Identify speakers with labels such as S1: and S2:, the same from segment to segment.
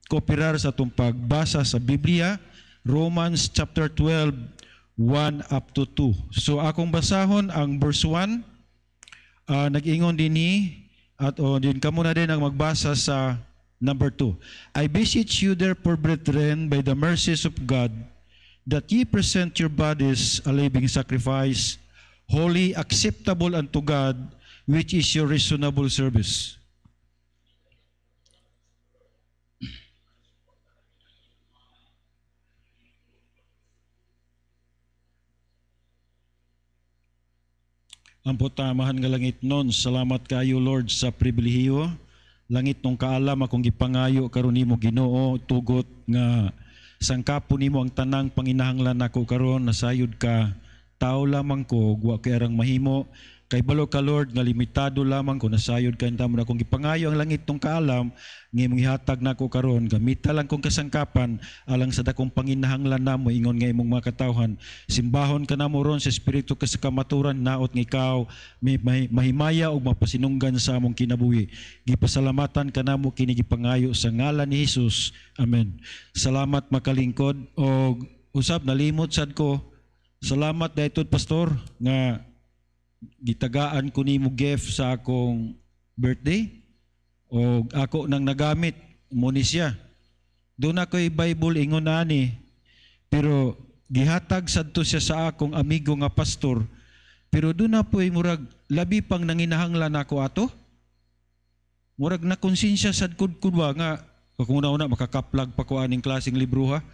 S1: kooperar sa atong pagbasa sa Biblia, Romans chapter 12, 1 up to 2. So akong basahon ang verse 1, nag-ingon din ni, at din kamo na din ang magbasa sa number 2. I beseech you therefore, brethren, by the mercies of God, that ye present your bodies a living sacrifice, holy, acceptable unto God, which is your reasonable service. Ang putamahan nga langit nun, salamat kayo Lord sa pribilehiyo. Langit nung kaalam akong gipangayo karon nimo Ginoo, tugot nga sangkapo nimo ang tanang panginahanglan nako karon, nasayod ka. Tao lamang ko, wa kay arang mahimo. Kay balo ka Lord nga limitado lamang ko, nasayod ka intamo na akong gipangayo ang langit nung kaalam nga imong ihatag nako karon. Gamita lang kong kasangkapan alang sa dakong panginahanglan namo, ingon nga imong mga katawhan. Simbahon ka namo ron sa espiritu ka sa kamaturan, naot nga ikaw mahimaya og mapasinunggan sa among kinabuhi. Gipasalamatan ka namo kini gipangayo sa ngalan ni Hesus. Amen. Salamat makalingkod. Og usab nalimot sad ko. Salamat daytod pastor nga gitagaan ko nimo gift sa akong birthday o ako nang nagamit mo ni siya. Doon ako'y Bible ingon ani, pero gihatag sadto siya sa akong amigo nga pastor, pero doon na po'y murag labi pang nanginahanglan ako ato. Murag na konsensya sad kudkudwa nga kung una-una makakaplag pa ko aning klaseng libro ha.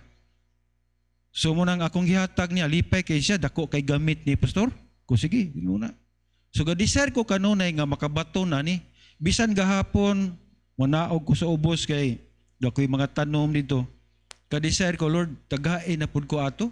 S1: So mo nang akong gihatag niya, lipay kay siya, dako kay gamit ni pastor. Ko sige, muna. So ga-desire ko kanunay nga makabato na ni. Bisan gahapon, manaog ko sa ubos kay dakoy mga tanom dito. Ka-desire ko, Lord, tagain na pud ko ato.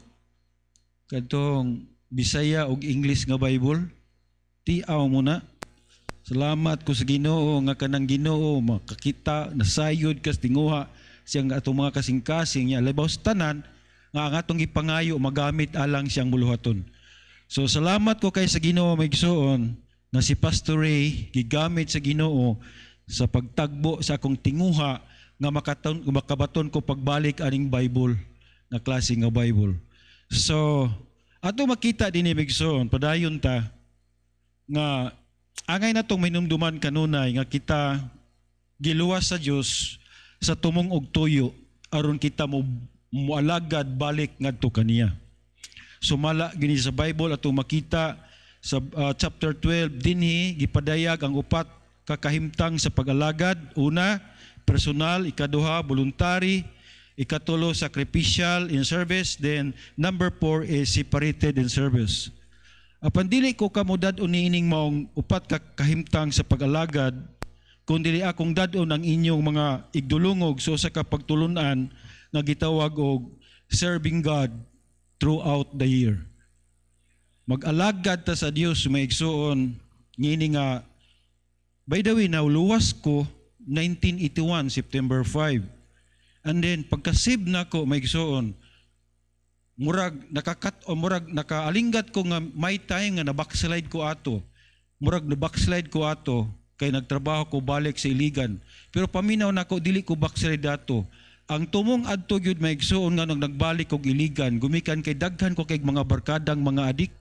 S1: Kadtong Bisaya og English nga Bible. Tiaw mo na. Salamat ko sa Ginoo nga kanang Ginoo makakita nasayod kas tinguha siyang atong mga kasing-kasing niya labaw sa tanan nga ang atong ipangayo magamit alang siyang buluhaton. So salamat ko kay sa Ginoo maigsoon na si Pastor Ray gigamit sa Ginoo sa pagtagbo sa akong tinguha nga makabaton ko pagbalik aning Bible na klase nga Bible. So ato makita dinhi maigsoon padayon ta nga angay natong minumduman kanunay nga kita giluwas sa Dios sa tumong og tuyo aron kita mo mualagad balik ngadto kaniya. Sumala gini sa Bible ato makita sa chapter 12 dinhi gipadayag ang upat ka kahimtang sa pag-alagad. Una, personal; ikaduha, voluntary; ikatulo, sacrificial in service; then number 4 is separated in service. Apan dili ko kamo dad-on niining maong upat ka kahimtang sa pag-alagad, kundi akong dad-on ang inyong mga igdulungog so sa kapagtulunan nga gitawag og serving God throughout the year. Mag-alagad ta sa Dios maigsuon ngini nga by the way nauluwas ko 1981 September 5. And then pagka-save nako maigsuon murag nakaalinggat ko nga may time nga na-backslide ko ato. Murag na-backslide ko ato kay nagtrabaho ko balik sa Iligan. Pero paminaw nako dili ko backslide ato. Ang tumong adto gyud maigsuon nga nang nagbalik og Iligan, gumikan kay daghan ko kay mga barkadang mga adik.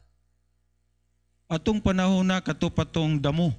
S1: Atong panahon na kato patong damo.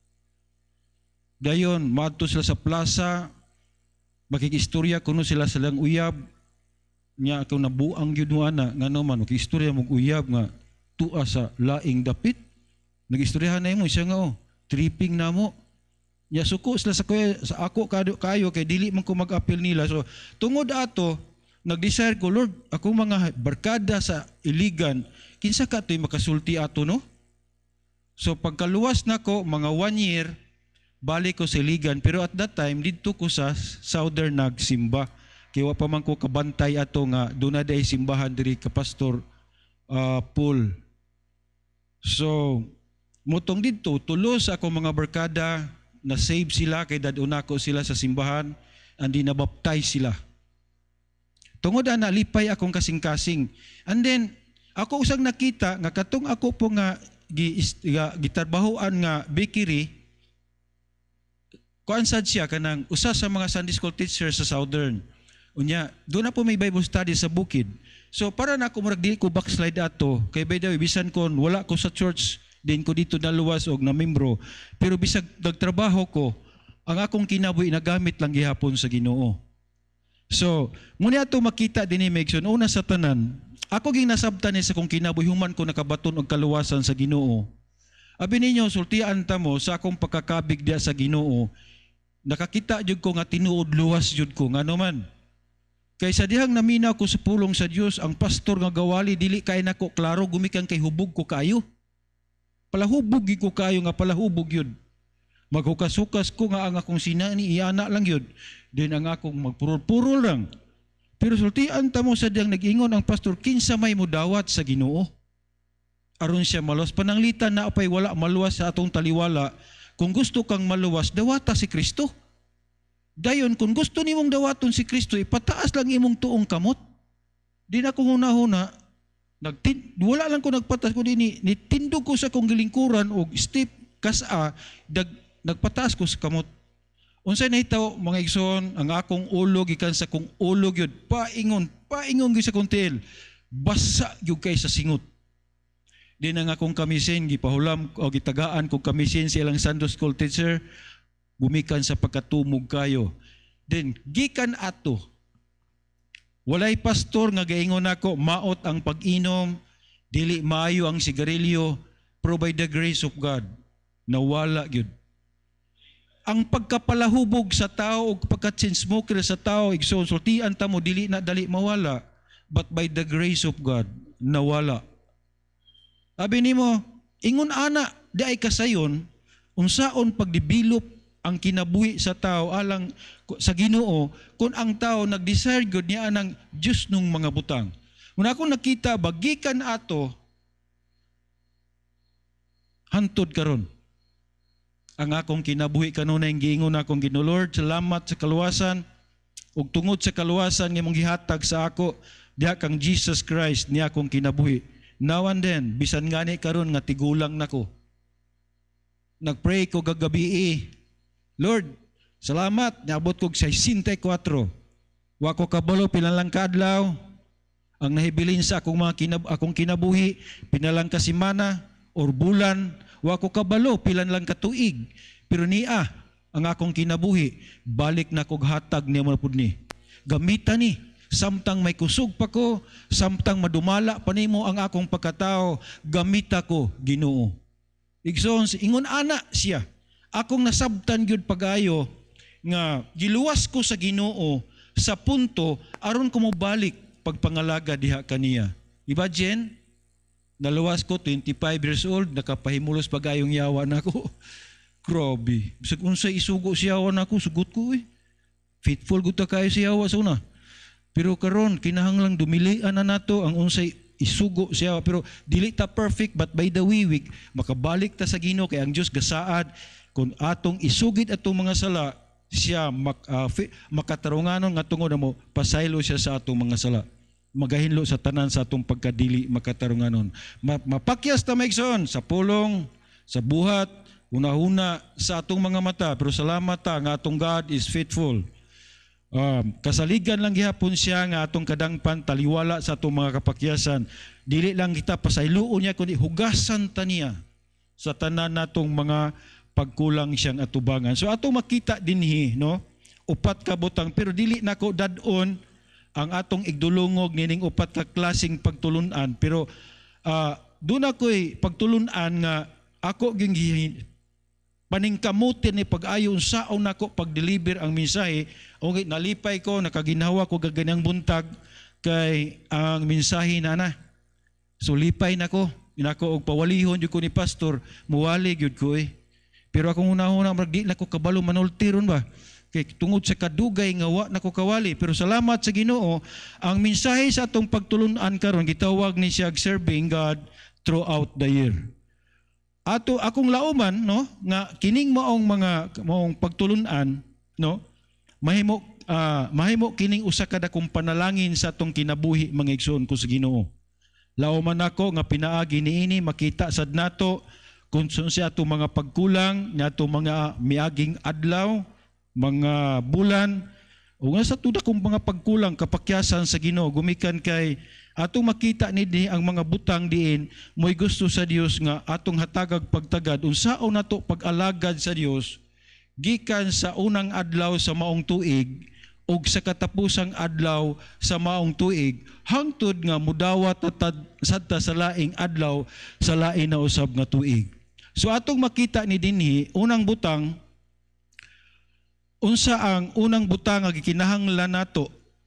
S1: Dayon maadto sila sa plaza, makikistorya kuno sila silang uyab. Nya ako nabuang gyud mo ana ngano man makikistorya mog uyab nga tua sa laing dapit. Nagistoryahan na mo siya nga tripping na mo. Ya suko sila sa ako kayo kay dili man ko mag-appeal nila. So tungod ato nag-desire ko, Lord, ako mga barkada sa Iligan, kinsa ka to'y makasulti ato no? So pagkaluwas nako mga 1 year balik ko sa Iligan, pero at that time didto ko sa Southern nagsimba. Kaya wa pa man ko kabantay ato nga doon na day simbahan diri ka Pastor Paul. So mutong didto tulos ako mga barkada na save sila kay daduna ko sila sa simbahan and di nabaptize sila. Tungod ana lipay akong kasing-kasing. And then ako usang nakita nga katong ako po nga gitarbahoan nga bakery, kuan sad siya kanang usa sa mga Sunday school teacher sa Southern. Unya, doon na po may Bible study sa bukid. So para na ako murag di ko backslide ato, kay by the way, bisan kon wala ko sa church, din ko dito naluwas og na membro, pero bisag nagtrabaho ko, ang akong kinabuhi nagamit lang gihapon sa Ginoo. So, muna ato makita din ni Megson, una sa tanan, ako ging nasabtan sa kong kinabuhi, human ko nakabaton og kaluwasan sa Ginoo. Abi ninyo, sultian ta mo sa akong pagkakabig diya sa Ginoo, nakakita jud ko nga tinuod luwas jud ko, ngano man. Kaysa dihang naminaw ko sa pulong sa Dios, ang pastor nga gawali dili kay nako klaro, gumikan kay hubog ko kayo. Palahubog ko kayo nga palahubog yun. Maghukas-hukas ko nga ang akong sinani, iana lang yun. Din ang akong magpurol-purol lang. Pero sultian ta mo sa diyang nag-ingon ang pastor, kinsa may mudawat sa Ginoo. Aron siya maluwas. Pananglitan na apay wala maluwas sa atong taliwala. Kung gusto kang maluwas, dawata si Kristo. Dayon, kung gusto nimong dawaton si Kristo, ipataas lang imong tuong kamot. Di na kung huna-huna, wala lang ko nagpatas ko din, nitindog ko sa kong gilingkuran o step kasa, nagpataas ko sa kamot. Unsay nahitaw, mga igsoon, ang akong ulog, ikan sa kong ulog yun, paingon yun sa kong tiil, basa yun kay sa singot. Di na nga akong kamisin, gipahulam o gitagaan kong kamisin sa ilang Sunday school teacher, gumikan sa pagkatumog kayo. Then, gikan ato. Walay pastor nga gaingon ako, maot ang pag-inom, dili maayo ang sigarilyo, pero by the grace of God, nawala yun. Ang pagkapalahubog sa tao, o pagka-chain-smoker sa tao, igsultian ta mo, dili na dali mawala, but by the grace of God, nawala. Sabi nimo, ingon ana, di ay kasayon, unsaon pagdevelop ang kinabuhi sa tao alang sa Ginoo kung ang tao nag-desire gud niya ng Dios nung mga butang. Kung ako nakita bagikan ato hantod karon ang akong kinabuhi kanunay giingon akong Ginoo, Lord, salamat sa kaluwasan ug tungod sa kaluwasan nga imong gihatag sa ako diha kang Jesus Christ niya akong kinabuhi. Now and then bisan ngani karon nga tigulang nako. Nagpray ko gagabi, Lord, salamat, niabot ko 64. Wa ko kabalo pilan lang kaadlaw. Ang nahibilin sa akong akong kinabuhi, pinalang ka semana or bulan, wa ko kabalo pilan lang ka tuig. Pero niya ang akong kinabuhi, balik na kog hatag niya mo pud ni. Gamitan ni samtang may kusog pa ko, samtang madumala pa nimo ang akong pagkatao, gamita ko Ginoo. Igsoon, ingon ana siya. Akong nasabtan gyud pagayo nga giluwas ko sa Ginoo sa punto aron ko mobalik pagpangalaga diha kaniya. Imagine, naluwas ko 25 years old, nakapahimulos pagayong yawa nako. Grabe. Bisag unsay isugo si yawa nako, sugot ko eh. Faithful gud ta kayo si yawa sa una. Pero karon kinahanglang dumilian na nato ang unsay isugo siya, pero dili ta perfect, but by the week makabalik ta sa Ginoo kay ang Dios gasaad kung atong isugid atong mga sala, siya makatarunganon nga tungod mo pasaylo siya sa atong mga sala. Magahinlo sa tanan sa atong pagkadili makatarunganon. Mapakyas ta maigsoon sa pulong, sa buhat, una-una sa atong mga mata, pero salamat ta nga atong God is faithful. Kasaligan lang gihapon siya nga atong kadangpan taliwala sa atong mga kapakyasan. Dili lang kita pasayloon niya kundi hugasan ta niya sa tanan natong mga pagkulang siyang atubangan. So ato makita dinhi, no? Upat ka butang, pero dili nako dadon ang atong igdulungog nining upat ka klaseng pagtulunan, pero doon ako'y pagtulunan nga ako ging paningkamutin ni pag-ayon saon nako pag-deliver ang mensahe. Okay, nalipay ko, nakaginawa ko gaganyang buntag kay ang mensahe na. So lipay nako, inako og pawalihon jud ko ni pastor, muwali jud ko eh. Pero akong una-una di nako kabalo manultiron ba? Kay tungod sa kadugay nga wa nako kawali, pero salamat sa Ginoo, ang mensahe sa atong pagtulunan karon gitawag ni siya serving God throughout the year. Ato akong lauman, no, nga kining maong pagtulunan, no, mahimo kining usa ka dakong panalangin sa atong kinabuhi mga igsoon ko sa Ginoo. Lauman ako nga pinaagi niini makita sad nato kung siya atong mga pagkulang, nga atong mga miaging adlaw, mga bulan o nga sa tuda kong mga pagkulang kapakyasan sa Ginoo gumikan kay atong makita ni ang mga butang diin mo'y gusto sa Dios nga atong hatagag pagtagad unsaon nato pag-alagad sa Dios gikan sa unang adlaw sa maong tuig ug sa katapusang adlaw sa maong tuig hangtod nga mudawat sadta sa laing adlaw sa lain na usab nga tuig. So atong makita ni dinhi unang butang unsa ang unang butang nga gikinahanglan nato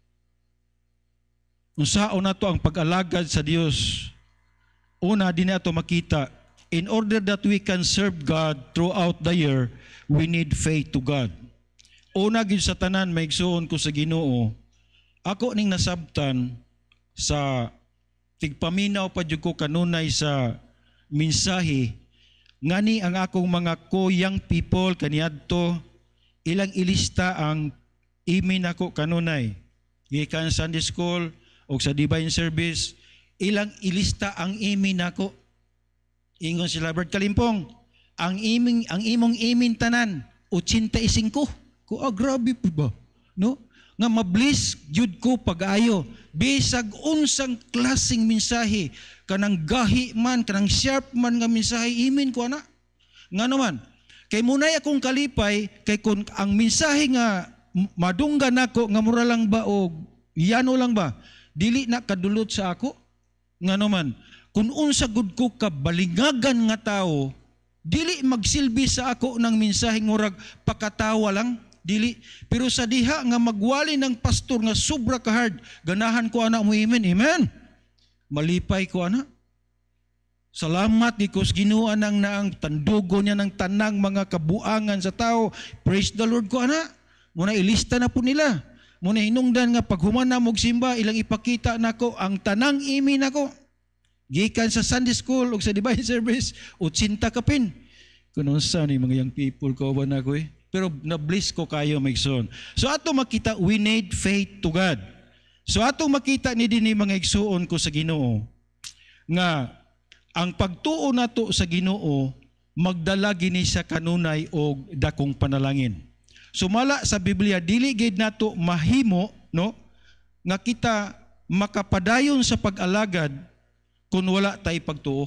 S1: unsaon nato ang pag-alagad sa Dios. Una dinhi ato makita in order that we can serve God throughout the year we need faith to God. Una gid sa tanan maigsuon ko sa Ginoo ako ning nasabtan sa tigpaminaw pa jud ko kanunay sa mensahe ngani ang akong mga young people kaniadto ilang ilista ang imin ako kanunay gikan Sunday school o sa divine service ilang ilista ang imin ako ingon sila Bert Calimpong ang imong imin tanan 85 ko grabe po ba no nga mabliss jud ko pag-ayo bisag unsang klaseng mensahe kanang gahi man kanang sharp man nga mensahe imin ko ana ngano man kay munay akong kalipay kay kun ang mensahe nga madunggan nako nga mura lang ba o yano lang ba dili na kadulot sa ako ngano man kun unsa gud ko kabalingagan nga tawo dili magsilbi sa ako ng mensahe murag pakatawa lang dili pero sa diha nga magwali ng pastor nga sobra ka hard ganahan ko ana mo amen malipay ko ana salamat gikos Ginoo nang naang tandugo niya ng tanang mga kabuangan sa tao praise the Lord ko ana muna ilista na po nila muna hinungdan nga paghuman na mog simba ilang ipakita nako ang tanang imin nako gikan sa Sunday school ug sa divine service 80 kapin kuno sa ni mga young people ko ba nako pero na-bless ko kayo maigsoon. So ato makita we need faith to God. So ato makita ni dinhi mga igsoon ko sa Ginoo nga ang pagtuo nato sa Ginoo magdala gini sa kanunay og dakong panalangin. Sumala sa Biblia dili gid nato mahimo no nga kita makapadayon sa pag-alagad kung wala tay pagtuo.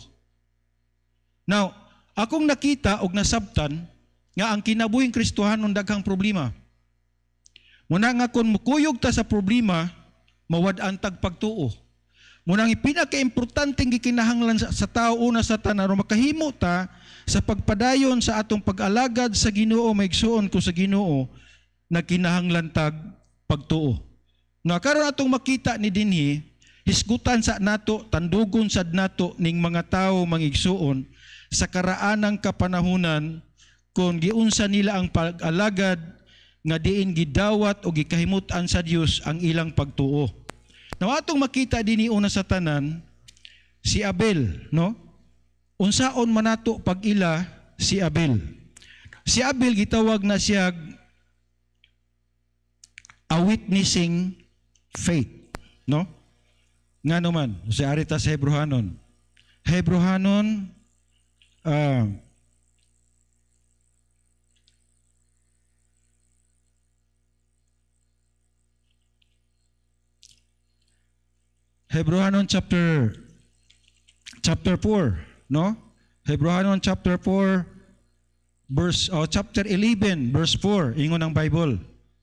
S1: Now, akong nakita og nasabtan nga ang kinabuhing Kristohanon daghang problema. Muna nga kung mukuyog ta sa problema, mawad-an tag pagtuo. Muna ang pinaka-importanteng gikinahanglan sa tao una sa tanan makahimo ta sa pagpadayon sa atong pag-alagad sa Ginoo maigsuon ko sa Ginoo na kinahanglan tag pagtuo. Nga karon atong makita ni dinhi hisgutan sa nato tandugon sad nato ning mga tawo mangigsuon sa karaanang kapanahunan kung giunsa nila ang pag-alagad nga diin gidawat o gikahimutan sa Dios ang ilang pagtuo. Now atong makita dinhi una sa tanan si Abel, no? Unsaon man nato pag-ila si Abel. Si Abel gitawag na siya a witnessing faith, no? Ngano man si arita sa Hebrehanon. Hebrehanon Hebrehanon chapter 4, no? Hebrehanon chapter 4 verse chapter 11 verse 4 ingon ang Bible.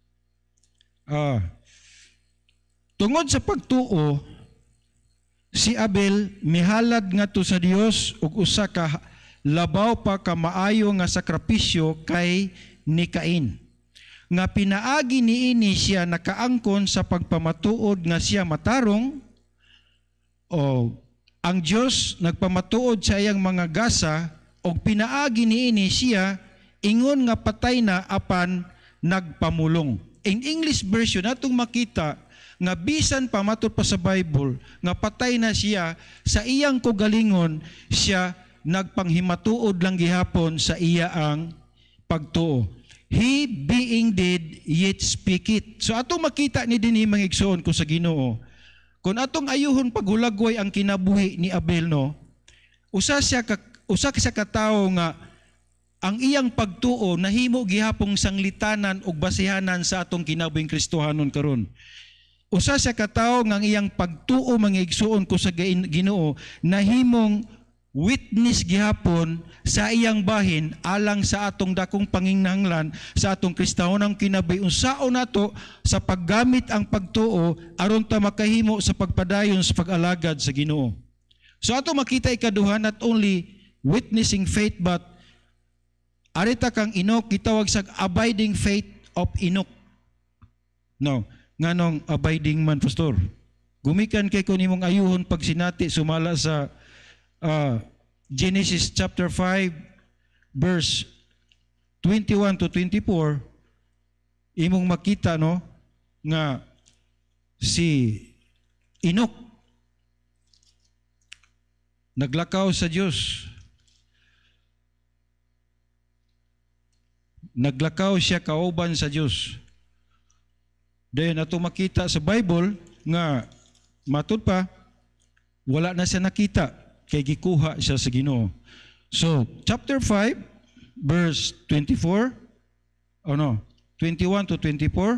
S1: Tungod sa pagtuo si Abel mihalad ngadto sa Dios ug usa ka labaw pa ka maayo nga sakripisyo kay ni Cain. Nga pinaagi niini siya nakaangkon sa pagpamatuod nga siya matarong ang Dios nagpamatuod sa iyang mga gasa og pinaagi niini siya ingon nga patay na apan nagpamulong. In English version natong makita nga bisan pamatud pa sa Bible nga patay na siya sa iyang kugalingon siya nagpanghimatuod lang gihapon sa iya ang pagtuo. He being dead yet speaketh. So atong makita ni dinhi mga igsoon ko sa Ginoo. Kung atong ayuhon paghulagway ang kinabuhi ni Abel no, usa siya ka tawo nga ang iyang pagtuo nahimo gihapong sanglitanan ug basihanan sa atong kinabuhing Kristohanon karon. Usa sa katawo nga ang iyang pagtuo mangigsuon ko sa Ginoo nahimong witness gihapon sa iyang bahin alang sa atong dakong panginahanglan sa atong Kristahonang kinabuhi. Unsaon nato sa paggamit ang pagtuo aron ta makahimo sa pagpadayon sa pag-alagad sa Ginoo. So ato makita ikaduha, not only witnessing faith but arita kang Enoch gitawag sa abiding faith of Enoch. No, nganong abiding man, pastor? Gumikan kay kun imong ayuhon pag sinati sumala sa Genesis chapter 5 verse 21 to 24, imong makita no nga si Enoch naglakaw sa Dios. Naglakaw siya kauban sa Dios. Dayon ato makita sa Bible nga matud pa wala na siya nakita kay gikuha siya sa Ginoo. So, chapter 5, verse 24, 21 to 24.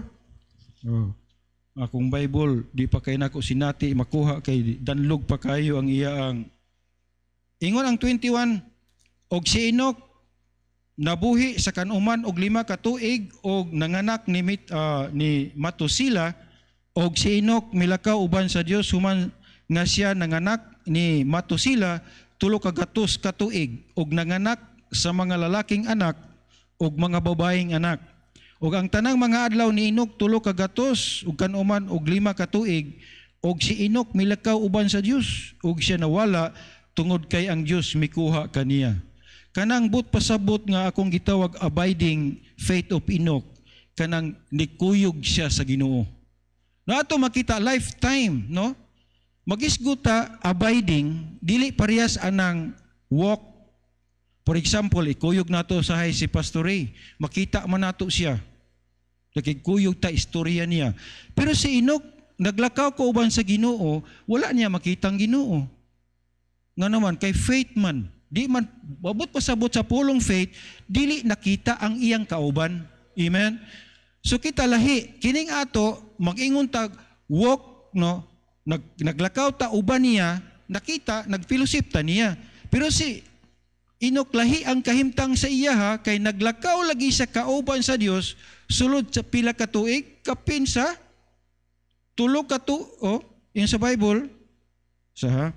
S1: Akong Bible, di pa kay nako sinati makuha kay danlog pa kayo ang iyaang. Ingon ang 21, og si Enoch nabuhi sa kanuman og 5 ka tuig og nanganak ni Matusila, og si Enoch milakaw uban sa Dios human nga siya nanganak ni Matusila 300 ka tuig og nanganak sa mga lalaking anak og mga babaeng anak. Og ang tanang mga adlaw ni Enoch 300 ug kanuman og 5 ka tuig, og si Enoch milakaw uban sa Dios og siya nawala tungod kay ang Dios mikuha kaniya. Kanang but pasabot nga akong gitawag abiding faith of Enoch, kanang nikuyog siya sa Ginoo. Na ato makita lifetime, no? Magisguta abiding dili parehas anang walk. For example, ikuyog nato sa si Pastor Ray, makita man nato siya. Nakikuyog ta istorya niya. Pero si Enoch naglakaw ko uban sa Ginoo, wala niya makitang Ginoo. Nga naman kay faith man, di man babot pasabot sa pulong faith, dili nakita ang iyang kauban. Amen. So kita lahi kining ato mag-ingon tag walk, no? Naglakaw ta uban niya, nakita, nagfellowship ta niya. Pero si Enoch lahi ang kahimtang sa iya ha, kay naglakaw lagi sa kauban sa Dios sulod sa pila ka tuig, kapin sa 3 ka tuig, yun sa Bible, sa ha?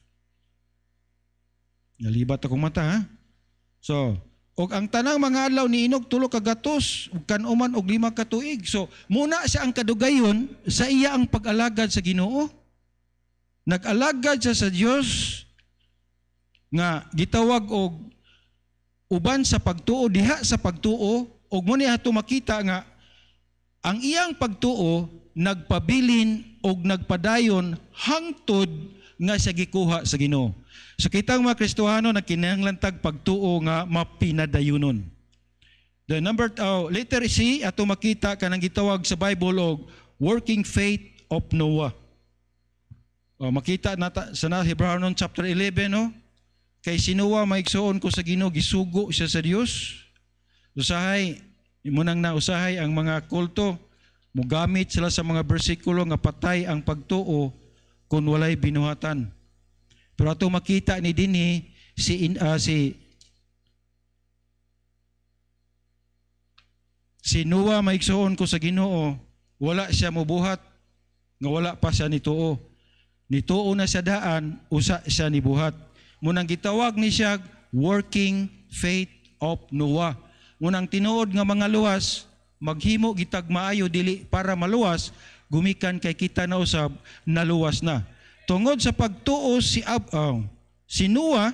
S1: Nalibat akong mata ha? So, og ang tanang mga adlaw ni Enoch 300 ug kanuman og 5 ka tuig. So, muna siya ang kadugayon sa iya ang pag-alagad sa Ginoo. Nag-alagad siya sa Dios nga gitawag og uban sa pagtuo, diha sa pagtuo, og mo niya makita nga ang iyang pagtuo nagpabilin og nagpadayon hangtod nga siya gikuha sa Ginoo. So kitang mga Kristohano nagkinahanglan tag pagtuo nga mapinadayonon. The letter C ato makita kanang gitawag sa Bible og working faith of Noah. Makita nata sa Hebrew chapter 11, no? Kay si Noah maigsuon ko sa Ginoo, gisugo siya sa Dios. Usahay munang nausahay ang mga kulto, mugamit sila sa mga bersikulo nga patay ang pagtuo kung walay binuhatan. Pero ato makita ni dinhi si Noah maigsuon ko sa Ginoo, wala siya mobuhat nga wala pa siya nituo. Nituo na siya daan, usa siya nibuhat. Munang gitawag ni siya working faith of Noah. Munang tinuod nga mga luwas, maghimo gitag maayo dili para maluwas, gumikan kay kita na usab naluwas na. Tungod sa pagtuo si Noah,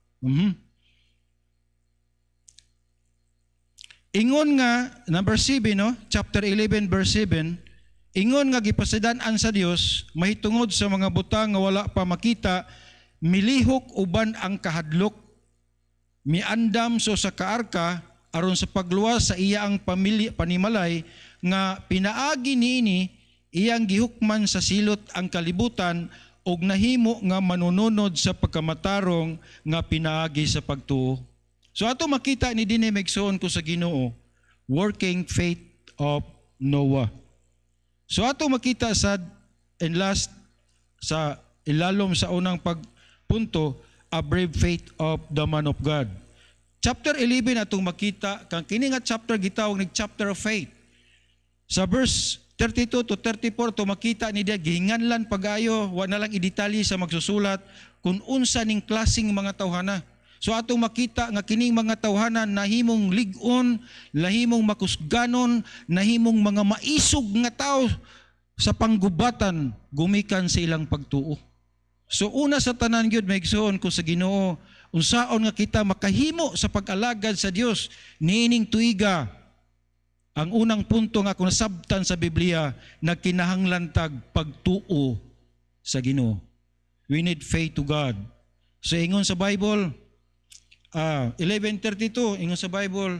S1: ingon nga number 7, no? Chapter 11 verse 7, ingon nga gipasidaan sa Dios mahitungod sa mga butang nga wala pa makita, milihok uban ang kahadlok, miandam so sa kaarka aron sa pagluwas sa iya ang panimalay nga pinaagi niini iyang gihukman sa silot ang kalibutan og nahimo nga manununod sa pagkamatarong nga pinaagi sa pagtuo. So ato makita ni dinhi megsoon ko sa Ginoo, working faith of Noah. So ato makita sad and last sa ilalom sa unang pagpunto, a brave faith of the man of God. Chapter 11 atong makita kang kini nga chapter gitawag nig chapter of faith. Sa verse 32 to 34 to makita ni dia gihinganlan pagayo, wa na lang idetalye sa magsusulat kung unsa ning klaseng mga tawhana. So atong makita nga kining mga tawhana nahimong lig-on, nahimong makusganon, nahimong mga maisog nga tao sa panggubatan gumikan sa ilang pagtuo. So una sa tanan gyud maigsoon ko sa Ginoo, unsaon nga kita makahimo sa pag-alagad sa Dios niining tuiga. Ang unang punto nga kung nasabtan sa Biblia, nagkinahanglan tag pagtuo sa Ginoo. We need faith to God. So ingon sa Bible, 11:32 ingon sa Bible,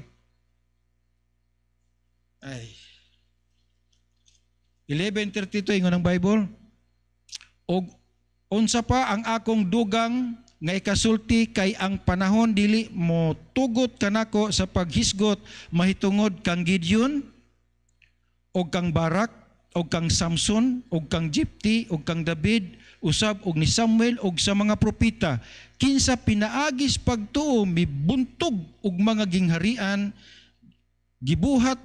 S1: 11:32 ingon ang Bible, og unsa pa ang akong dugang nga ikasulti kay ang panahon dili mo tugot kanako sa paghisgot mahitungod kang Gideon og kang Barak og kang Samson og kang Jepti og kang David usab og ni Samuel og sa mga propeta kinsa pinaagis pagtuo mibuntog og mga gingharian gibuhat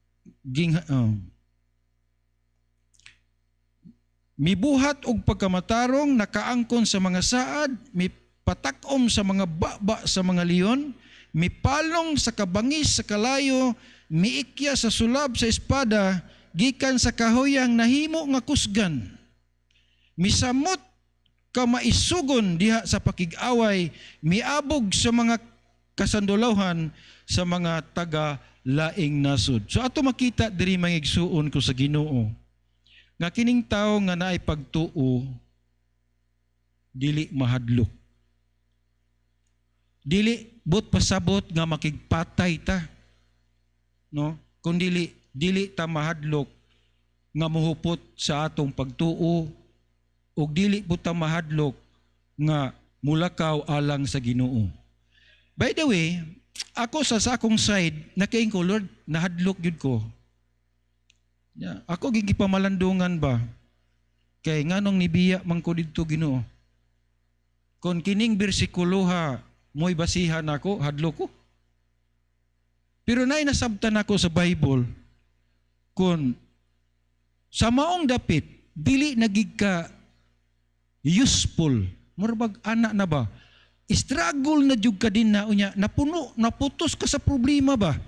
S1: mibuhat og pagkamatarong nakaangkon sa mga saad, mipatakom sa mga baba sa mga leon, mipalong sa kabangis sa kalayo, miikya sa sulab sa espada, gikan sa kahoyang nahimo nga kusgan. Misamot ka maisugon diha sa pakig-away, miabog sa mga kasandulawhan sa mga taga-laing nasud. So ato makita diri mangigsuon ko sa Ginoo nga kining tao nga naay pagtuo dili mahadlok. Dili but pasabot nga makigpatay ta. No? Kung dili ta mahadlok nga muhupot sa atong pagtuo ug dili but ta mahadlok nga mulakaw alang sa Ginoo. By the way, ako sa akong side nakaing ko, Lord, nahadlok gyud ko. Yeah. Ako gigipamalandungan ba? Kay nganong nibiya man ko didto Ginoo. Kung kining bersikulo ha mo'y basihan ako, hadlo ko. Pero naay nasabtan ako sa Bible kung sa maong dapit dili nagig ka useful, murag ana na ba? Struggle na jud ka din na unya, napuno, naputos ka sa problema ba?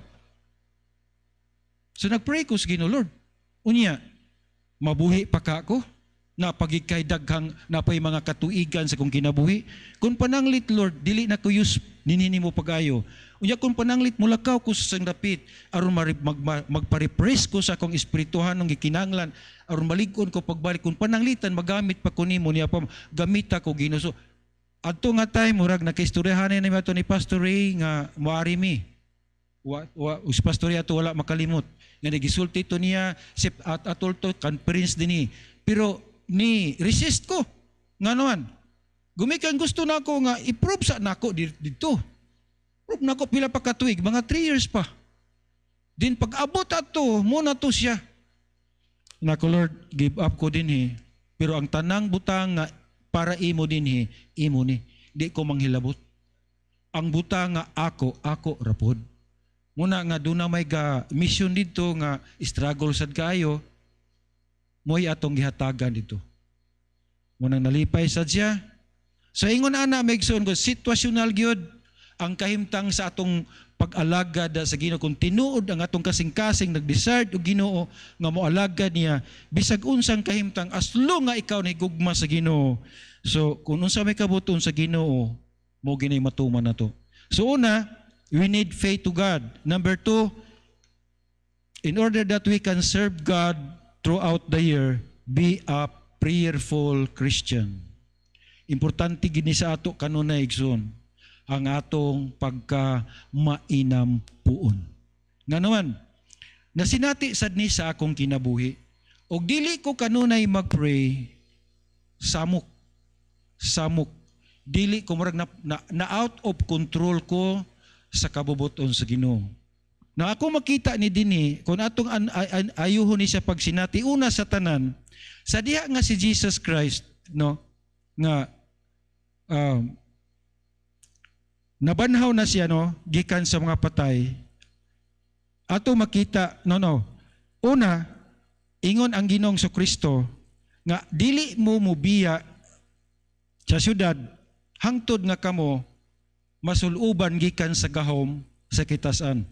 S1: So nagpray ko sa Ginoo, Lord, unya, mabuhi pa ka ako, napagikay daghang napay mga katuigan sa kong kinabuhi. Kung pananglit, Lord, dili na ko use ninini mo pagayo. Unya kung pananglit, mulakaw ko sa sangdapit, aron magpa-refresh ko sa akong espirituhan ng gikinanglan, aron malig-on ko pagbalik. Kung pananglitan, magamit pa ko nimo niya pa, gamita ko Ginoo. So, adto nga time, murag nakaistoryahan na ni Pastor Ray nga moari mi. Us pastor ato wala makalimot nga nagisulti to niya atol to conference dinhi, pero ni resist ko nganuan gumikan gusto nako nga i-prove sa nako dito, prove nako pila pa katuig, mga 3 years pa din pag abot ato muna to siya nako, Lord, give up ko dinhi, pero ang tanang butang nga para imo dinhi imo ni di ko manghilabot, ang butang nga ako rapod. Muna nga doon na may mission dito nga struggle sad kayo, mo'y atong gihatagan dito. Muna nalipay sad siya. So ingon ana megson ko, situational gyud ang kahimtang sa atong pag-alagad sa Ginoo. Kung tinuod ang atong kasing-kasing nag-decide og Ginoo nga moalagad niya, bisag unsang kahimtang aslo nga ikaw nahigugma sa Ginoo. So kung unsa may kabuton sa Ginoo, mo ginay matuman nato. So una, we need faith to God. Number 2, in order that we can serve God throughout the year, be a prayerful Christian. Importante gini sa ato kanunay igsoon ang atong pagka-mainam puon. Nga naman, nasinati sad ni sa akong kinabuhi, og dili ko kanunay mag-pray, samok. Dili ko murag na out of control ko, sa kabubuton sa Ginoo. Na ako makita ni dinhi kung atong ayuhon ni siya pagsinati una sa tanan sa diha nga si Jesus Christ no nga nabanhaw na siya no gikan sa mga patay. Ato makita una ingon ang Ginoong Kristo nga dili mo mubiya sa syudad hangtod nga kamo masuluban gikan sa gahom sa kitasan.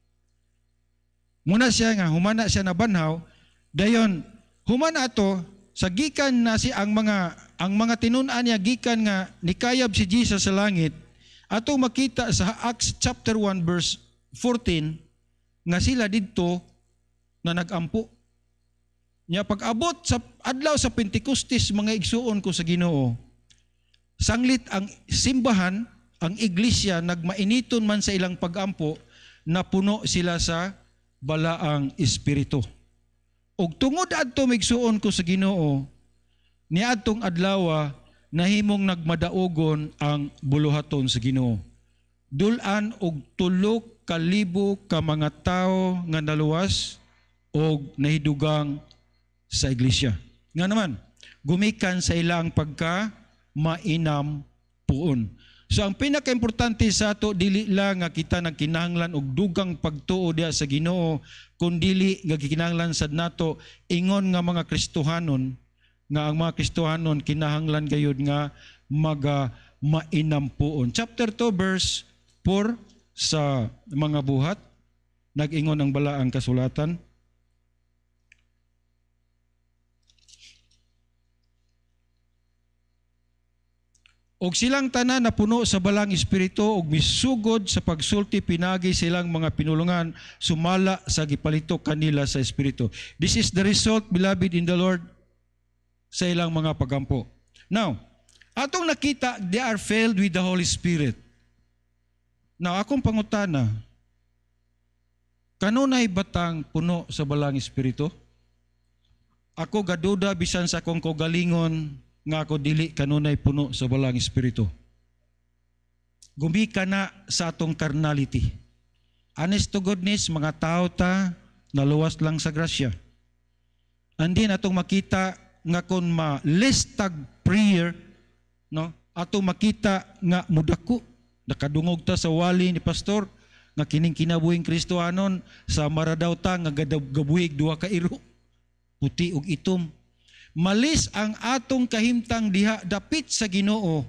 S1: Muna siya nga humana siya nabanhaw dayon humana ato sa gikan na si ang mga tinun-an niya gikan nga nikayab si Jesus sa langit. Ato makita sa Acts chapter 1 verse 14 nga sila didto na nagampo. Nya pag-abot sa adlaw sa Pentecostes mga igsuon ko sa Ginoo. Sanglit ang simbahan, ang iglesia nagmainiton man sa ilang pag-ampo na puno sila sa balaang espiritu. Og tungod adto migsuon ko sa Ginoo, niadtong adlaw nahimong nagmadaogon ang buluhaton sa Ginoo. Dulan og 3,000 ka mga tawo nga naluwas og nahidugang sa iglesia. Nga naman, gumikan sa ilang pagka mainam puon. So ang pinaka-importante sa ato dili lang nga kita nagkinahanglan og dugang pagtuo diha sa Ginoo, kun dili nga gikinahanglan sad nato ingon nga mga Kristohanon nga ang mga Kristohanon kinahanglan gayud nga mainam puon. Chapter 2 verse 4 sa mga buhat nag-ingon ang balaang kasulatan. Og silang tanan na puno sa balang espiritu og misugod sa pagsulti pinagi silang mga pinulungan sumala sa gipalito kanila sa espiritu. This is the result, beloved in the Lord, sa ilang mga pagampo. Now, atong nakita, they are filled with the Holy Spirit. Now, akong pangutana, kanunay batang puno sa balang espiritu? Ako gaduda bisan sa akong kaugalingon nga ako dili kanunay puno sa balang espiritu. Gumika na sa atong carnality. Honest to goodness, mga tao ta naluwas lang sa grasya. Andin atong makita nga kung ma-listag prayer, no? Atong makita nga mudako, nakadungog ta sa wali ni pastor nga kining kinabuhing Kristohanon sa maradaw ta nga gabuhig 2 ka iro, puti ug itom. Malis ang atong kahimtang diha dapit sa Ginoo.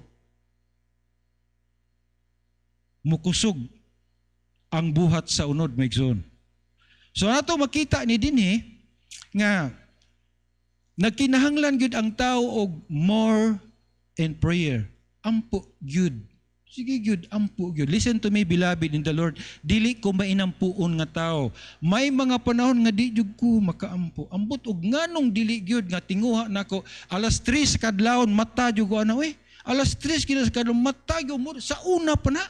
S1: Mukusog ang buhat sa unod maigsoon. So ato makita ni dinhi nga nagkinahanglan gyud ang tao og more in prayer. Ampo gyud. Sige gyud, ampo gyud. Listen to me, beloved in the Lord. Dili ko mainampuon nga tao. May mga panahon nga di gyud ko makaampo. Ambot og nganong dili gyud nga tinguha nako alas 3 kadlawon mata gyud ko ana we. Alas 3 kina sa kadlawon mata gyud mo sa una pa na.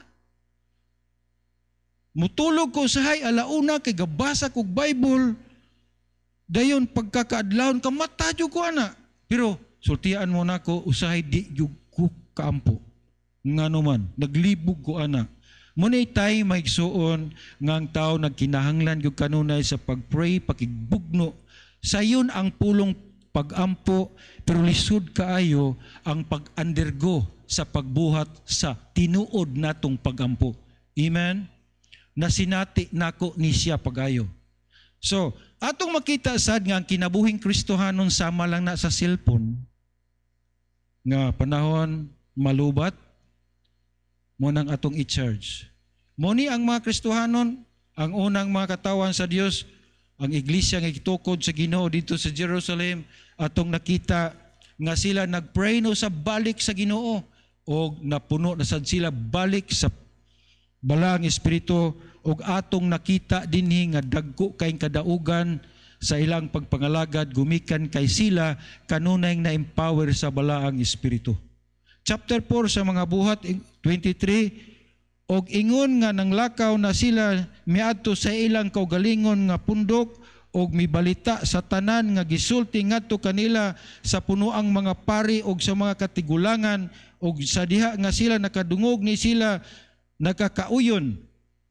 S1: Mutulog ko sa hay alauna kay gabasa kog Bible. Dayon pagkakaadlawon ka mata gyud ko ana. Pero sultian mo nako usahay di gyud ko kaampo. Nga naman, naglibog ko ana. Munay tay maigsuon nga ang tao nagkinahanglan gyud kanunay sa pagpray, pakigbugno. Sayon ang pulong pagampo, pero lisod kaayo ang pag-undergo sa pagbuhat sa tinuod natong pagampo. Amen? Nasinati nako ni siya pagayo. So, atong makita sad nga ang kinabuhing Kristohanon sama lang na sa cellphone nga panahon malubat mo nang atong i-charge. Muni ang mga Kristohanon, ang unang mga katawan sa Dios, ang iglesia nga gitukod sa Ginoo dito sa Jerusalem, atong nakita nga sila nagpray no sa balik sa Ginoo o napuno na sad sila balik sa balang espiritu og atong nakita dinhi nga dagko kay kadaugan sa ilang pagpangalagad gumikan kay sila kanunay na empower sa balaang espiritu. Chapter 4 sa mga buhat 23, og ingon nga nanglakaw na sila miadto sa ilang kaugalingon nga pundok og mibalita sa tanan nga gisulti ngadto kanila sa punuang mga pari og sa mga katigulangan og sa diha nga sila nakadungog ni sila nakakauyon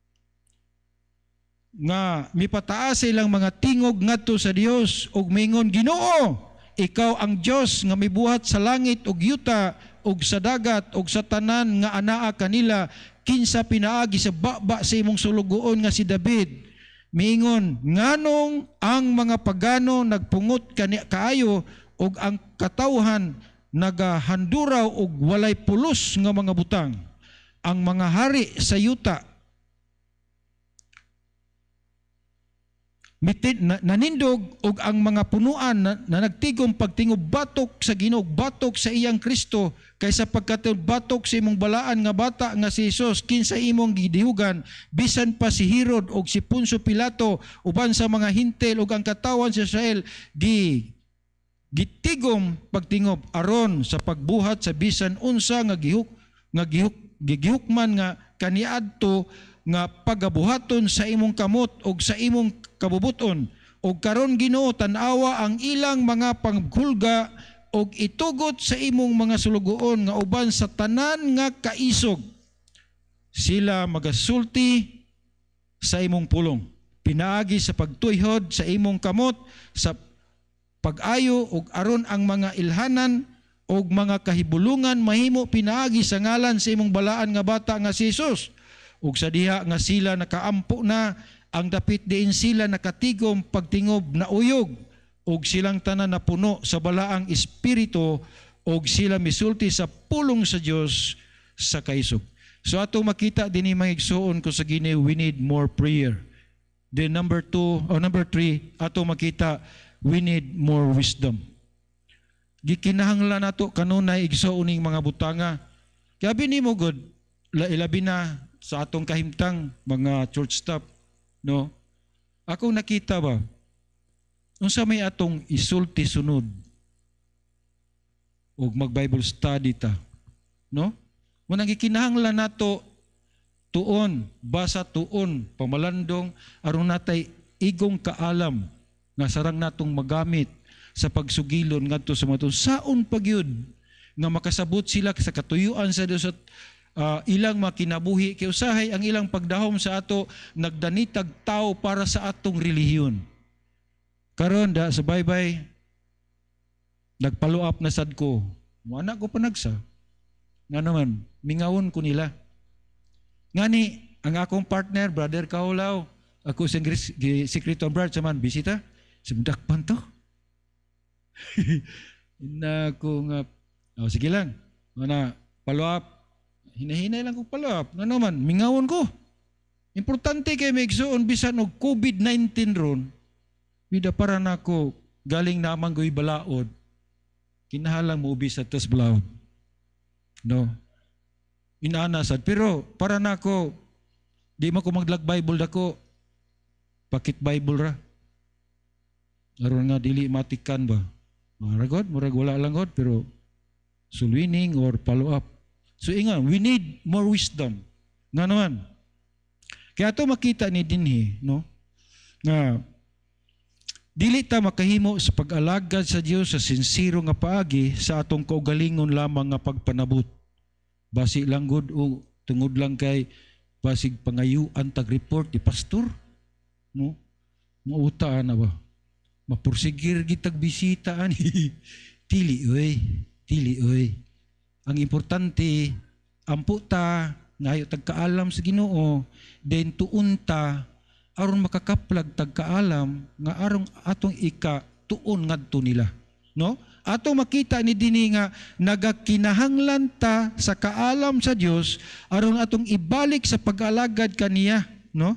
S1: nga mipataas sa ilang mga tingog ngadto sa Dios ug mingon, Ginoo, ikaw ang Dios nga mibuhat sa langit ug yuta ug sa dagat ug sa tanan nga anaa kanila, kinsa pinaagi sa baba sa imong sulugoon nga si David. Miingon, nganong ang mga pagano nagpungot kaayo ug ang katawhan nagahanduraw ug walay pulos nga mga butang. Ang mga hari sa yuta nanindog ug ang mga punuan na nagtigom pagtingob batok sa Ginoo, batok sa iyang Kristo, kaysa pagkatod batok sa imong balaan nga bata nga si Jesus, kinsa imong gidihugan, bisan pa si Herod ug si Poncio Pilato uban sa mga hintel ug ang katawan sa Israel gitigom pagtingob aron sa pagbuhat sa bisan unsa nga gihukman nga kaniadto nga pagabuhaton sa imong kamot ug sa imong kabubuton. Ug karon Ginoo, tan-awa ang ilang mga panghulga ug itugot sa imong mga sulugoon nga uban sa tanan nga kaisog sila magasulti sa imong pulong. Pinaagi sa pagtuyhod sa imong kamot sa pag-ayo ug aron ang mga ilhanan ug mga kahibulungan mahimo pinaagi sa ngalan sa imong balaan nga bata nga si Jesus. Ug sa diha nga sila nakaampo na, ang dapit diin sila nakatigom pagtingob na uyog, ug silang tanan na puno sa balaang espiritu, ug sila misulti sa pulong sa Dios sa kaisog. So ato makita dinhi mga igsoon ko sa Ginoo, we need more prayer. Then number 3, ato makita we need more wisdom. Gikinahanglan nato kanunay igsoon ning mga butanga. Kaya binimo god ilabi na sa atong kahimtang mga church staff, no? Ako nakita ba unsa may atong isulti sunod ug mag-Bible study ta, no? Munang gikinahanglan nato tuon, basa tuon, pamalandong aron natay igong kaalam nga sarang natong magamit sa pagsugilon ngadto sa mga saon pagyud nga makasabot sila sa katuyuan sa Dios at ilang makinabuhi kay usahay ang ilang pagdahom sa ato nagdanitag tao para sa atong relihiyon. Karon da sa baybay nagpalo up na sad ko. Wala ko panagsa. Nga naman mingawon ko nila. Ngani ang akong partner brother Kaulaw, ako sing secretary brother saman bisita. Sumdakpan to. Na ko nga sige lang. Mana follow up. Hinahinay lang ko palap. Nga naman, mingawon ko. Importante kay megsoon bisan og COVID-19 ron. Bida para nako galing naman goy balaod. Kinahalang mo ubi sa tas balaod. No. Inaanasad. Pero para nako di man ko maglag Bible dako. Pakit Bible ra. Aron nga dili matikan ba. Murag wala lang god pero sulwining or follow up. So ingon, we need more wisdom. Nga naman. Kaya ito makita ni dinhi, no? Nga dili ta makahimo sa pag-alagad sa Dios sa sincero nga paagi sa atong kaugalingon lamang nga pagpanabot. Basi lang gud o tungod lang kay basig pangayuan tag report ni pastor, no? Mauta na ba? Mapursigir gitag bisita ani. Dili oy. Ang importante, ampo ta, ngayo tagkaalam sa Ginoo, then tuon ta, aron makakaplag tagkaalam, nga aron atong tuon ngadto nila. No? Ato makita ni dini nga, nagakinahanglan ta sa kaalam sa Dios aron atong ibalik sa pag-alagad kaniya. No?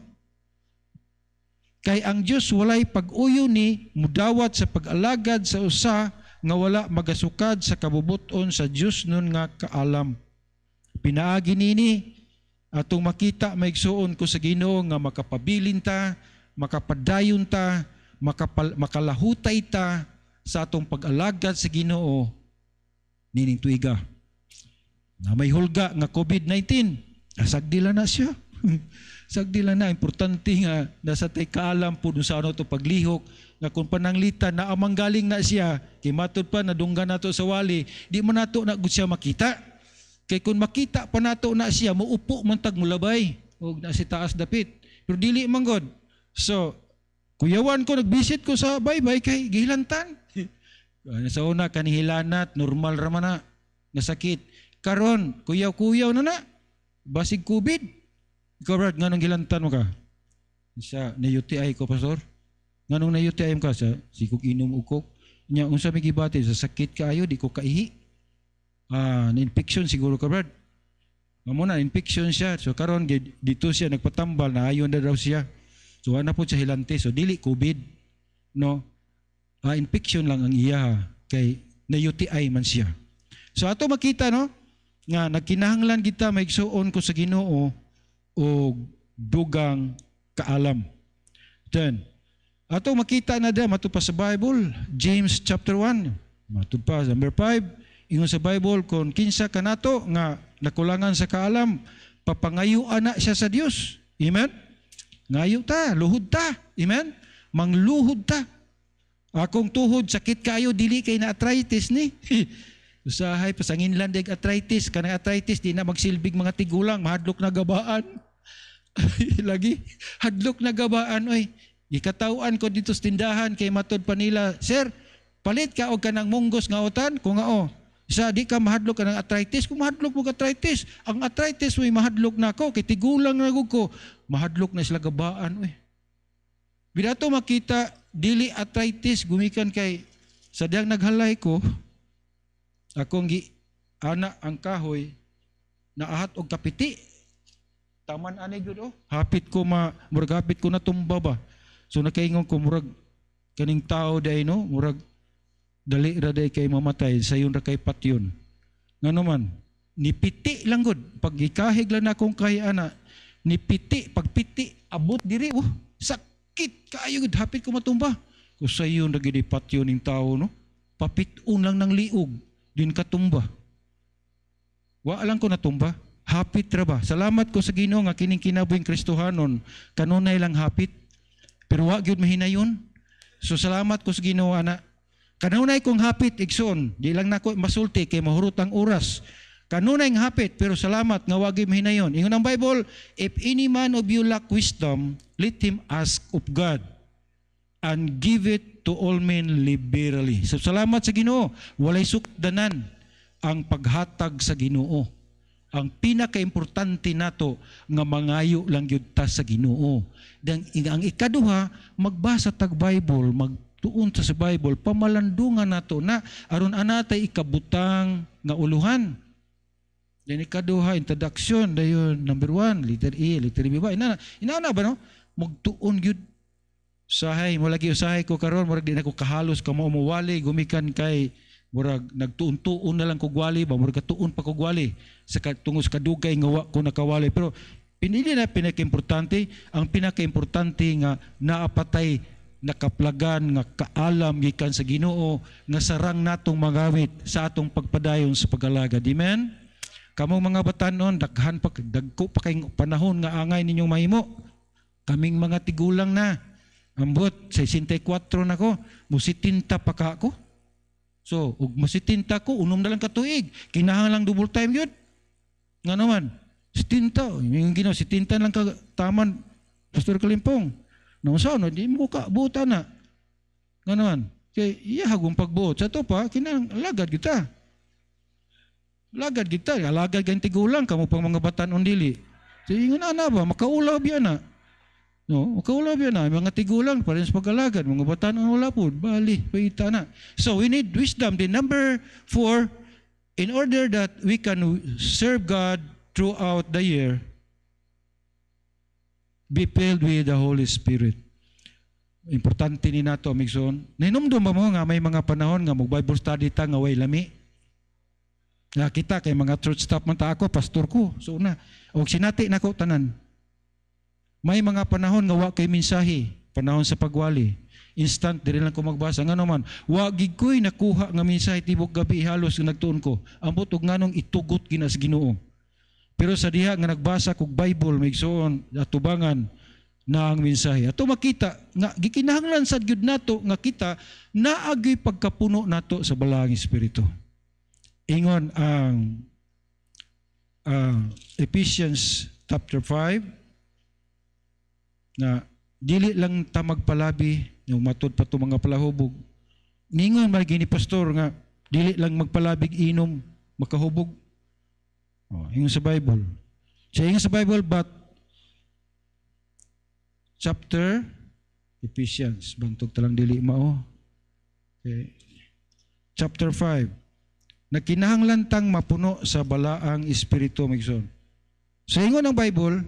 S1: Kay ang Dios walay pag-uyo ni, mudawat sa pag-alagad sa usa, nga wala magasukad sa kabubuton sa Dios nun nga kaalam. Pinaagi nini atong makita maigsuon ko sa Ginoo nga makapabilin ta, makapadayon ta, makalahutay ta sa atong pag-alagad sa Ginoo nining tuiga. Na may hulga nga COVID-19, sagdila na siya. Sagdila na, importante nga nasa tay kaalam po sa ano to paglihok nga kung pananglitan na amang galing na siya, kay matod pa nadunggan nato sa wali, di man nato na gud siya makita. Kay kung makita pa nato na siya, muupo man tag mulabay o na si taas dapit. Pero dili man god, So, kuyawan ko, nagbisit ko sa baybay kay gihilantan. Sa una, kanihilanat, normal raman na, nasakit. Karon, kuyaw-kuyaw na na, basig COVID. Ikaw, Brad, nganong gilantan mo ka? Sa na-UTI ko, Pastor. Nganong na-UTI mo ka? Sa sikog inom ukok. Nya, unsa may gibati, sa sakit kaayo, di ko kaihi. Na-infection siguro ka, Brad. Mamuna, infection siya. So, karon, dito siya, nagpatambal, na ayon na daw siya. So, ano po siya hilante? So, dili COVID. No? Infection lang ang iya. Kay na-UTI man siya. So, ato makita, no? Nga, nagkinahanglan kita, maigsuon ko sa Ginoo o dugang kaalam. Then, ato makita na da, matupad sa Bible, James chapter 1, matupad, number 5, ingon sa Bible, kung kinsa ka nato, nga nakulangan sa kaalam, papangayuan na siya sa Dios. Amen? Ngayo ta, luhod ta. Amen? Mangluhod ta. Akong tuhod, sakit kayo, dili kay na arthritis ni. Usahay, pasangin lang dig arthritis. Kanang arthritis, di na magsilbig mga tigulang, mahadlok na gabaan. Lagi, hadlok na gabaan. Oy, ikatawaan ko dito sa tindahan, kay matod pa nila, Sir, palit ka o kanang munggos nga utan? Kung nga o, isa, di ka mahadlok ka ng arthritis. Kung mahadlok mo arthritis, ang arthritis, may mahadlok na ako, kay tigulang na ko, mahadlok na sila gabaan. Oy. Binato makita, dili arthritis, gumikan kay, sa diyang naghalay ko, akong ana ang kahoy, naahat og kapiti. Taman ani gyud hapit ko murag hapit ko na tumba ba. So nakaingon ko murag kaning tao day no, murag dali ra day kay mamatay sayon ra kay patyon. Ngano man, nipiti lang gud pag gikahig lang akong kay ana, nipiti pagpiti abot diri sakit kaayo gud hapit ko matumba. Ko sayon ra gid patyon ning tao no. Papit-un lang ng liog din katumba. Wa lang ko natumba. Hapit ra ba? Salamat ko sa Ginoo nga kining kinabuhing Kristohanon kanunay lang hapit. Pero wa gyud mahinayon. So salamat ko sa Ginoo ana. Kanunay kong hapit igsoon, di lang nako masulti kay mahurot ang oras. Kanunay ng hapit pero salamat nga wa gyud mahinayon. Ingon ang Bible, if any man of you lack wisdom, let him ask of God and give it to all men liberally. So salamat sa Ginoo, walay sukdanan ang paghatag sa Ginoo. Ang pinaka-importante nato nga mangayo lang gyud ta sa Ginoo. Dan ang ikaduha, magbasa tag Bible, magtuon ta sa Bible, pamalandungan nato na aron anatay ikabutang nga uluhan. Dan ikaduha, introduction dayon number 1, letter E, letter B ba? Inana ba no? Magtuon gyud usahay, mo lagi usahay ko karon, murag di na ko kahalos ka mo umuwali gumikan kay murag nagtuon-tuon na lang kog wali ba, murag tuon pa kog wali sa tungos kadugay nga wa ko nakawali. Pero pinili na pinaka-importante, ang pinaka-importante nga naapatay nakaplagan nga kaalam gikan sa Ginoo nga sarang natong magamit sa atong pagpadayon sa pag-alagad. Amen. Kamong mga batanon, dagko pa kay panahon nga angay ninyong mahimo. Kaming mga tigulang na ambot 64 na ko, musitinta pa ka ako. So, ug masitinta ko, unom na lang katuig. Kinahanglan lang double time yun. Nga naman, sitinta. Yung ginawa, sitinta lang ka taman, Pastor Calimpong. Nung saan, di mo ka, buta na. Nga naman, kaya iyahagong pagbuot. Sa ito pa, lagad kita. Lagad kita. Lagad kang tigulang, kamo pang mga batanon dili. So, yung na ba, makaulaw biya na. No, makaulaw biya na. Mga tigulang, pa rin sa pag-alagad. Mga batanon wala po. Bali, paita na. So, we need wisdom. The number 4, in order that we can serve God throughout the year, be filled with the Holy Spirit. Importante ni nato, Migson. Nainumdum ba mo nga may mga panahon nga mag-Bible study ta nga way lami? Nakita kay mga church staff man ta ako, pastor ko. So na, og sinati nako tanan. May mga panahon nga wa kay mensahe, panahon sa pagwali. Instant diri lang ko magbasa nga naman. Wa gid koy nakuha nga mensahe tibok gabi halos nagtuon ko. Ambot og nganong itugot gina sa Ginoo. Pero sa diha nga nagbasa kog Bible maigsoon atubangan na ang mensahe. Ato makita nga gikinahanglan sad gyud nato nga kita naagi pagkapuno nato sa balaang espiritu. Ingon ang Ephesians chapter 5 na dili lang ta magpalabi, yung matod pa to mga palahubog. Ningon man gini pastor nga dili lang magpalabig inom makahubog. Ingon sa Bible. So ingon sa Bible, but chapter Ephesians, bantog talang dili mao. Okay. Chapter 5. Nagkinahanglan tang mapuno sa balaang espiritu, migson. So ingon ang Bible,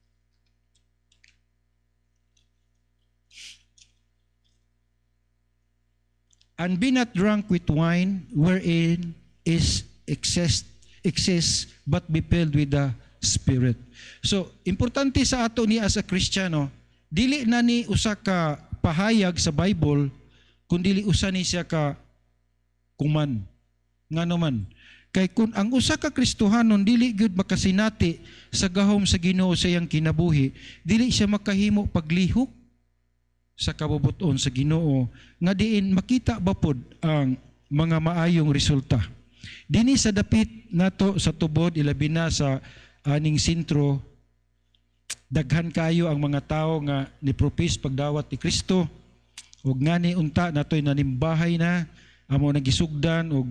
S1: and be not drunk with wine wherein is excess, but be filled with the Spirit. So, importante sa ato ni as a Kristiyano, dili na ni usa ka pahayag sa Bible, kundi usa ni siya ka kuman. Ngano man. Kay kun ang usa ka Kristohanon dili gyud makasinati sa gahom sa Ginoo sa iyang kinabuhi, dili siya makahimo paglihok sa kabubuton sa Ginoo nga diin makita ba pod ang mga maayong resulta. Dinhi sa dapit nato sa tubod ilabi na sa aning sentro, daghan kayo ang mga tao nga nipropis pagdawat ni Kristo ug ngani unta natoy nanimbahay na amo nagisugdan og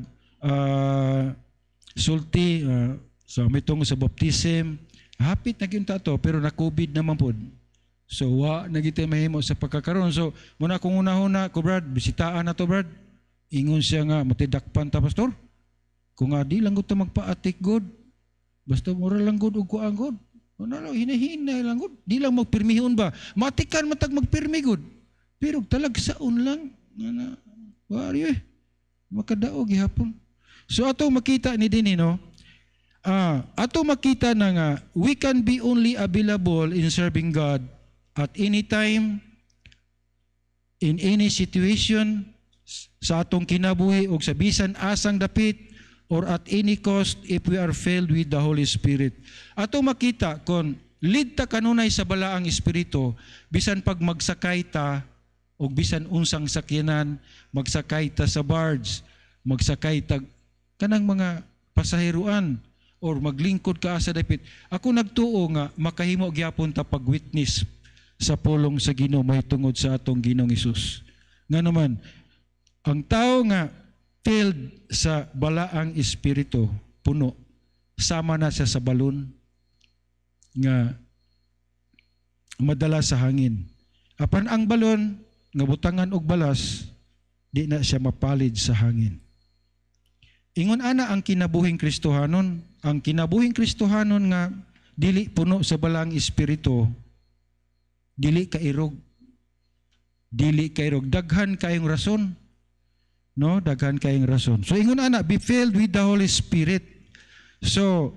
S1: sulti sa mitong sa baptism. Hapit na gyud to pero na COVID naman pod. So wa nagitay mahimo sa pagkakaroon. So muna kung una-una ko brad, bisitaan na to brad. Ingon siya nga matidakpan ta pastor. Kung nga di lang gud ta magpaatik god. Basta mura lang god ug kuan god. Ano lang hinahinay lang god. Di lang magpirmihon ba? Matikan matag magpirmi god. Pero talagsaon lang. Ana wari makadaog gihapon. So ato makita ni dinhi no. Ato makita na nga we can be only available in serving God at any time, in any situation, sa atong kinabuhi o sa bisan asang dapit, or at any cost if we are filled with the Holy Spirit. Ato makita kung lead ta kanunay sa balaang espiritu, bisan pag magsakay ta, o bisan unsang sakyanan, magsakay ta sa barge, magsakay ta kanang mga pasaheroan, or maglingkod ka sa dapit. Ako nagtuo nga makahimo gyapon ta pag-witness sa pulong sa Ginoo mahitungod sa atong Ginoong Hesus. Nga naman, ang tao nga filled sa balaang espiritu, puno, sama na siya sa balon nga madala sa hangin. Apan ang balon nga butangan og balas, di na siya mapalid sa hangin. Ingon ana ang kinabuhing Kristohanon, ang kinabuhing Kristohanon nga dili puno sa balaang espiritu, dili kairog. Dili kairog. Daghan kayong rason. No? Daghan kayong rason. So, ingon ana, be filled with the Holy Spirit. So,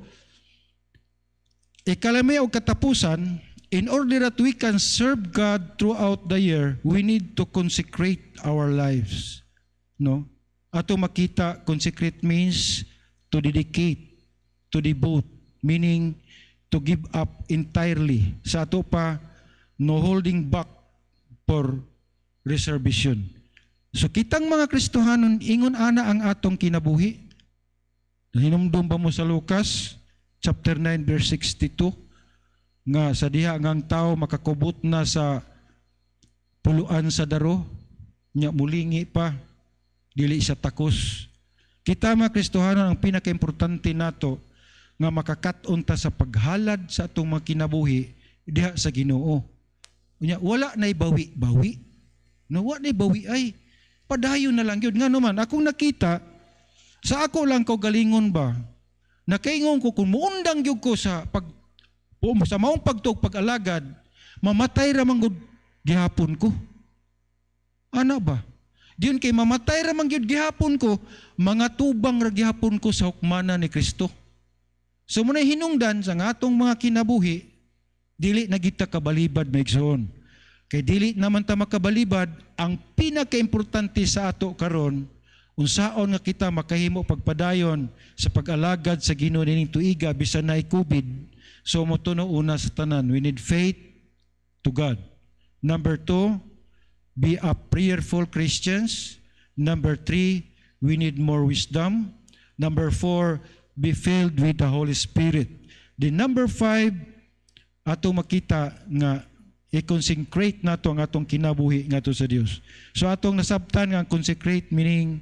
S1: ikalami o katapusan, in order that we can serve God throughout the year, we need to consecrate our lives. No? Ato makita, consecrate means to dedicate, to devote, meaning to give up entirely. Sa ato pa, no holding back for reservation. So kitang mga Kristohanon, ingon ana ang atong kinabuhi. Hinumdum ba mo sa Lucas chapter 9 verse 62 nga sa diha nga ang tao makakubot na sa puluan sa daro, nya mulingi pa, dili sa takos. Kita mga Kristohanon, ang pinakaimportante nato nga makakat-on ta sa paghalad sa atong mga kinabuhi diha sa Ginoo. Unya wala nay bawi-bawi. No, wala nay bawi ay padayon na lang gyud. Nga naman akong nakita sa ako lang ko galingon ba. Nakaingon ko kung muundang gyud ko sa sa maong pagtuog pag-alagad, mamatay ra man gud gihapon ko. Ana ba? Diyon kay mamatay ra man gyud gihapon ko, mga tubang ra gihapon ko sa hukmanan ni Kristo. So muna hinungdan sa atong mga kinabuhi, dili na kita kabalibad maigsoon. Kay dili naman ta makabalibad, ang pinakaimportante sa ato karon, unsaon nga kita makahimo pagpadayon sa pag-alagad sa Ginoo nining tuiga bisan na COVID. So motuno una sa tanan, we need faith to God. Number 2, be a prayerful Christians. Number 3, we need more wisdom. Number 4, be filled with the Holy Spirit. The number 5, ato makita nga i-consecrate nato ang atong kinabuhi ngadto sa Dios. So atong nasabtan nga consecrate meaning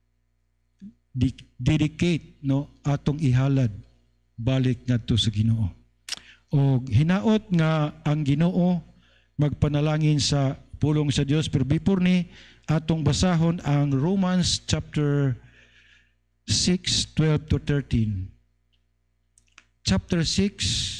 S1: dedicate, no, atong ihalad balik ngadto sa Ginoo. O hinaot nga ang Ginoo magpanalangin sa pulong sa Dios, pero before ni atong basahon ang Romans chapter 6:12 to 13. Chapter 6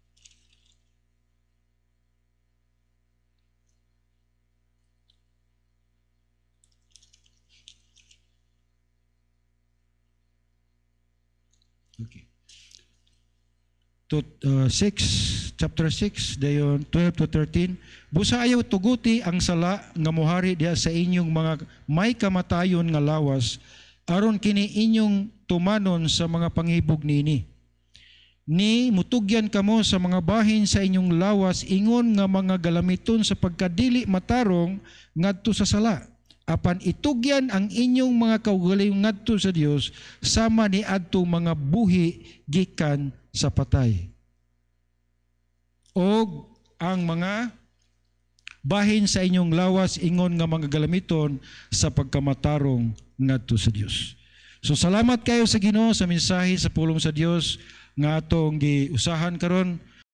S1: chapter 6 dayon 12 to 13. Busa ayaw tuguti ang sala nga mohari diha sa inyong mga may kamatayon nga lawas aron kini inyong tumanon sa mga panghibog niini. Ni mutugyan kamo sa mga bahin sa inyong lawas ingon nga mga galamiton sa pagkadili matarong ngadto sa sala. Apan itugyan ang inyong mga kaugalingon ngadto sa Dios sama ni adtong mga buhi gikan sa patay. O ang mga bahin sa inyong lawas ingon nga mga galamiton sa pagkamatarong ngadto sa Dios. So salamat kayo sa Ginoo sa mensahe sa pulong sa Dios nga atong giusahan karon.